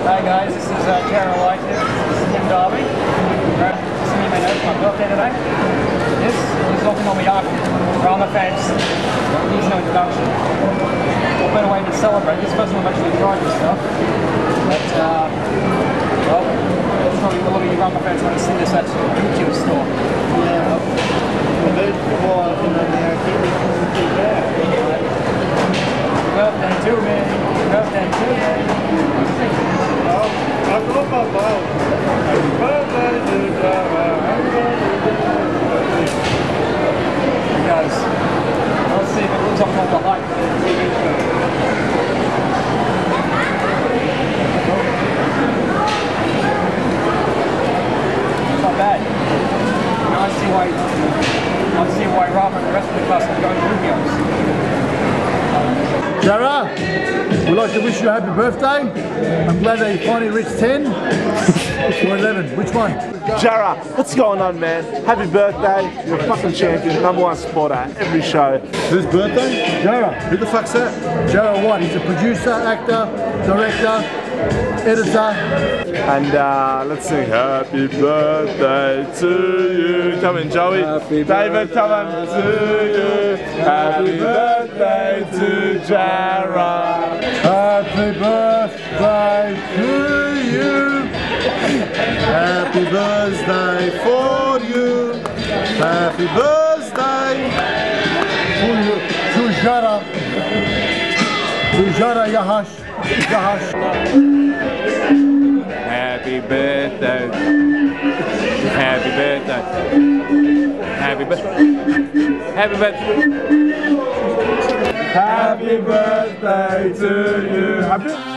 Hi guys, this is Tara Lightfoot. This is Tim Darby. Some of you may know it's my birthday today. This is Looking on the Arc. Rama fans needs no introduction. What better way to celebrate? This person will actually tried this stuff. But, well, probably a lot of you Rama fans want to see this at the YouTube store. Yeah, a bit more in the arcade. Birthday to me. Birthday to me. I thought about happy birthday to Jara. Guys, let's see if it looks up on the hype. Not bad. Now I see why Rob and the rest of the class are going to videos. Jara, we'd like to wish you a happy birthday. I'm glad that you finally reached 10 or 11. Which one? Jara, what's going on, man? Happy birthday. You're a fucking champion, #1 supporter at every show. Whose birthday? Jara. Who the fuck's that? Jara what? He's a producer, actor, director, editor. And let's sing happy birthday to you. Come in, Joey. Happy David, come on to you. Happy birthday to Jara. Happy birthday to you. Happy birthday for you. Happy birthday to Jara. To Jara Yahash. Happy birthday. Happy birthday. Happy birthday. Happy birthday. Happy birthday to you. Happy